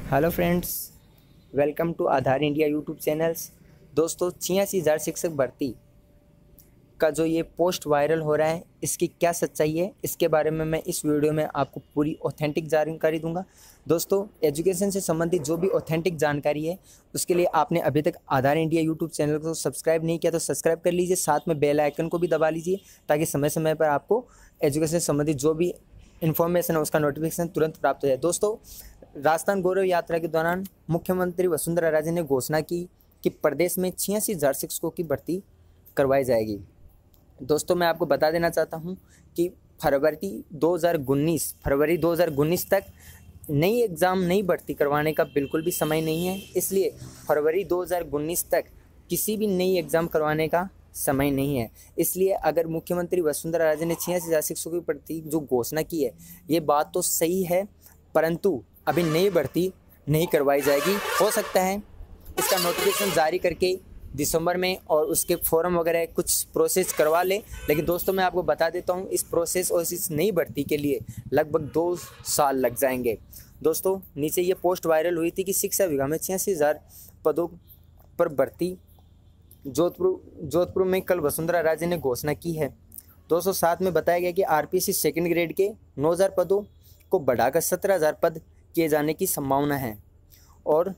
Hello friends, welcome to Aadhaar India YouTube channels. दोस्तों, 86,000 शिक्षक भर्ती का जो ये पोस्ट वायरल हो रहा है, इसकी क्या सच्चाई है, इसके बारे में मैं इस वीडियो में आपको पूरी ऑथेंटिक जानकारी दूंगा। दोस्तों, एजुकेशन से संबंधित जो भी ऑथेंटिक जानकारी है, उसके लिए आपने अभी तक आधार इंडिया यूट्यूब चैनल को सब्सक्राइब नहीं किया तो सब्सक्राइब कर लीजिए, साथ में बेल आइकन को भी दबा लीजिए ताकि समय समय पर आपको एजुकेशन से संबंधित जो भी इन्फॉर्मेशन है उसका नोटिफिकेशन तुरंत प्राप्त हो जाए। दोस्तों, राजस्थान गौरव यात्रा के दौरान मुख्यमंत्री वसुंधरा राजे ने घोषणा की कि प्रदेश में 86,000 शिक्षकों की भर्ती करवाई जाएगी। दोस्तों, मैं आपको बता देना चाहता हूं कि फरवरी 2019 तक नई एग्ज़ाम नई भर्ती करवाने का बिल्कुल भी समय नहीं है। इसलिए फरवरी 2019 तक किसी भी नई एग्ज़ाम करवाने का समय नहीं है। इसलिए अगर मुख्यमंत्री वसुंधरा राजे ने 86,000 शिक्षकों की भर्ती जो घोषणा की है, ये बात तो सही है, परंतु अभी नई भर्ती नहीं करवाई जाएगी। हो सकता है इसका नोटिफिकेशन जारी करके दिसंबर में और उसके फॉर्म वगैरह कुछ प्रोसेस करवा ले। लेकिन दोस्तों, मैं आपको बता देता हूँ, इस प्रोसेस और इस नई भर्ती के लिए लगभग 2 साल लग जाएंगे। दोस्तों, नीचे ये पोस्ट वायरल हुई थी कि शिक्षा विभाग में 86,000 पदों पर भर्ती जोधपुर में कल वसुंधरा राजे ने घोषणा की है। दोस्तों, साथ में बताया गया कि आरपीएससी सेकंड ग्रेड के 9,000 पदों को बढ़ाकर 17,000 पद किए जाने की संभावना है और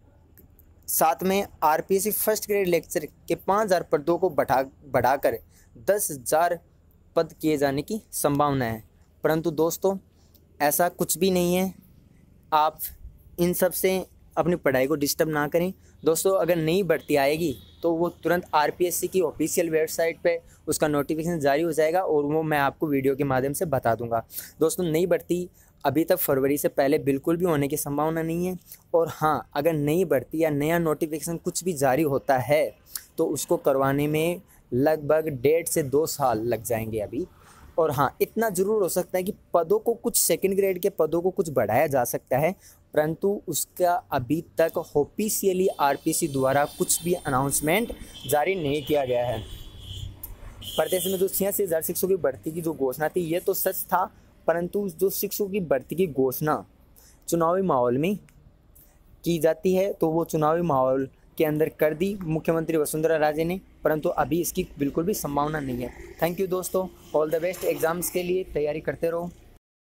साथ में आरपीएससी फर्स्ट ग्रेड लेक्चर के 5,000 पदों को बढ़ाकर 10,000 पद किए जाने की संभावना है। परंतु दोस्तों, ऐसा कुछ भी नहीं है। आप इन सब से अपनी पढ़ाई को डिस्टर्ब ना करें। दोस्तों, अगर नई भर्ती आएगी तो वो तुरंत आरपीएससी की ऑफिशियल वेबसाइट पे उसका नोटिफिकेशन जारी हो जाएगा और वो मैं आपको वीडियो के माध्यम से बता दूंगा। दोस्तों, नई भर्ती अभी तक फरवरी से पहले बिल्कुल भी होने की संभावना नहीं है। और हाँ, अगर नई भर्ती या नया नोटिफिकेशन कुछ भी जारी होता है तो उसको करवाने में लगभग 1.5 से 2 साल लग जाएंगे अभी। और हाँ, इतना ज़रूर हो सकता है कि पदों को कुछ सेकंड ग्रेड के पदों को कुछ बढ़ाया जा सकता है, परंतु उसका अभी तक ऑफिशियली आरपीएससी द्वारा कुछ भी अनाउंसमेंट जारी नहीं किया गया है। प्रदेश में जो 86,000 शिक्षकों की भर्ती की जो घोषणा थी, ये तो सच था, परंतु जो शिक्षकों की भर्ती की घोषणा चुनावी माहौल में की जाती है तो वो चुनावी माहौल के अंदर कर दी मुख्यमंत्री वसुंधरा राजे ने, परंतु अभी इसकी बिल्कुल भी संभावना नहीं है। थैंक यू दोस्तों, ऑल द बेस्ट। एग्ज़ाम्स के लिए तैयारी करते रहो।